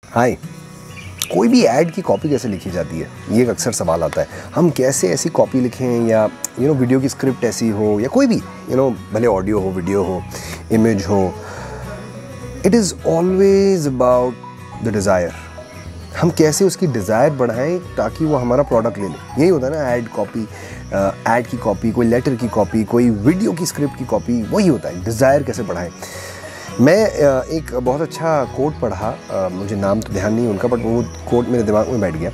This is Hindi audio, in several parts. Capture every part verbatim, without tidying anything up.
हाय, कोई भी ऐड की कॉपी कैसे लिखी जाती है, ये एक अक्सर सवाल आता है। हम कैसे ऐसी कॉपी लिखें, या यू नो वीडियो की स्क्रिप्ट ऐसी हो, या कोई भी यू नो भले ऑडियो हो, वीडियो हो, इमेज हो। It is always about the desire. हम कैसे उसकी डिज़ायर बढ़ाएं ताकि वो हमारा प्रोडक्ट ले ले। यही होता है ना ऐड कॉपी, ऐड की कॉपी, कोई लेटर की कॉपी, कोई वीडियो की स्क्रिप्ट की कॉपी, वही होता है डिज़ायर कैसे बढ़ाएं। मैं एक बहुत अच्छा कोट पढ़ा, मुझे नाम तो ध्यान नहीं उनका, बट वो कोट मेरे दिमाग में बैठ गया।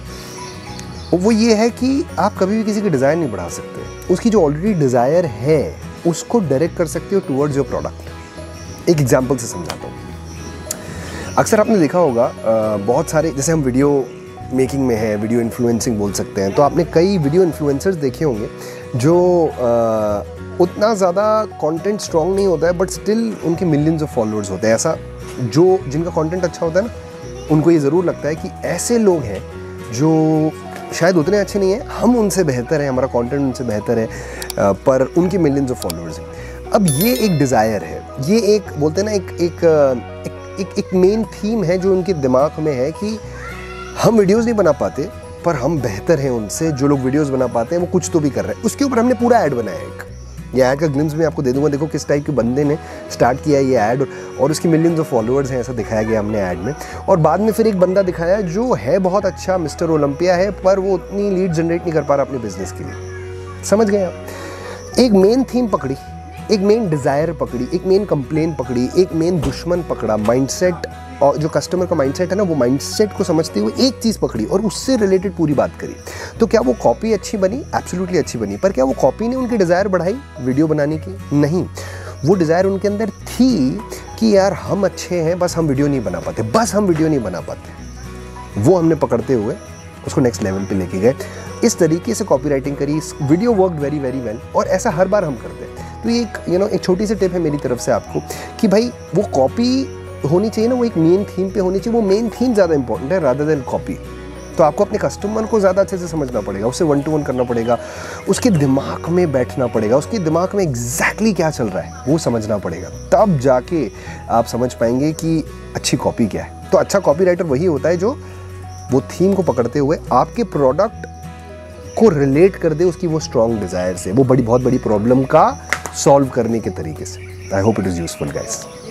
वो ये है कि आप कभी भी किसी की डिज़ायर नहीं बढ़ा सकते, उसकी जो ऑलरेडी डिज़ायर है उसको डायरेक्ट कर सकते हो टुवर्ड्स योर प्रोडक्ट। एक एग्जांपल से समझाता हूँ। अक्सर आपने देखा होगा बहुत सारे, जैसे हम वीडियो मेकिंग में है, वीडियो इन्फ्लुएंसिंग बोल सकते हैं, तो आपने कई वीडियो इन्फ्लुएंसर्स देखे होंगे जो आ, उतना ज़्यादा कंटेंट स्ट्रॉन्ग नहीं होता है, बट स्टिल उनके मिलियंस ऑफ फॉलोअर्स होते हैं। ऐसा जो जिनका कंटेंट अच्छा होता है ना, उनको ये ज़रूर लगता है कि ऐसे लोग हैं जो शायद उतने अच्छे नहीं हैं, हम उनसे बेहतर हैं, हमारा कंटेंट उनसे बेहतर है, पर उनके मिलियंस ऑफ फॉलोअर्स हैं। अब ये एक डिज़ायर है, ये एक बोलते हैं ना एक एक एक एक, एक मेन थीम है जो उनके दिमाग में है कि हम वीडियोज़ नहीं बना पाते, पर हम बेहतर हैं उनसे। जो लोग वीडियोज़ बना पाते हैं वो कुछ तो भी कर रहे हैं। उसके ऊपर हमने पूरा ऐड बनाया है। एक ये ऐड का ग्लिम्स में आपको दे दूंगा, देखो किस टाइप के बंदे ने स्टार्ट किया है ये ऐड, और उसके मिलियंस ऑफ फॉलोअर्स हैं, ऐसा दिखाया गया हमने ऐड में। और बाद में फिर एक बंदा दिखाया जो है बहुत अच्छा, मिस्टर ओलंपिया है, पर वो उतनी लीड जनरेट नहीं कर पा रहा अपने बिजनेस के लिए। समझ गए आप? एक मेन थीम पकड़ी, एक मेन डिज़ायर पकड़ी, एक मेन कंप्लेन पकड़ी, एक मेन दुश्मन पकड़ा, माइंडसेट, और जो कस्टमर का माइंडसेट है ना, वो माइंडसेट को समझते हुए एक चीज़ पकड़ी और उससे रिलेटेड पूरी बात करी। तो क्या वो कॉपी अच्छी बनी? एब्सोल्युटली अच्छी बनी। पर क्या वो कॉपी ने उनकी डिज़ायर बढ़ाई वीडियो बनाने की? नहीं। वो डिज़ायर उनके अंदर थी कि यार हम अच्छे हैं, बस हम वीडियो नहीं बना पाते, बस हम वीडियो नहीं बना पाते। वो हमने पकड़ते हुए उसको नेक्स्ट लेवल पे लेके गए। इस तरीके से कॉपी राइटिंग करी, video work very very well, और ऐसा हर बार हम करते हैं। तो ये एक यू नो एक छोटी सी टिप है मेरी तरफ से आपको कि भाई वो कॉपी होनी चाहिए ना, वो एक मेन थीम पे होनी चाहिए। वो मेन थीम ज़्यादा इंपॉर्टेंट है रादर देन कॉपी। तो आपको अपने कस्टमर को ज़्यादा अच्छे से समझना पड़ेगा, उससे वन टू वन करना पड़ेगा, उसके दिमाग में बैठना पड़ेगा, उसके दिमाग में एग्जैक्टली क्या चल रहा है वो समझना पड़ेगा। तब जाके आप समझ पाएंगे कि अच्छी कॉपी क्या है। तो अच्छा कॉपी राइटर वही होता है जो वो थीम को पकड़ते हुए आपके प्रोडक्ट को रिलेट कर दे उसकी वो स्ट्रॉन्ग डिज़ायर से, वो बड़ी बहुत बड़ी प्रॉब्लम का सॉल्व करने के तरीके से। I hope it is useful guys.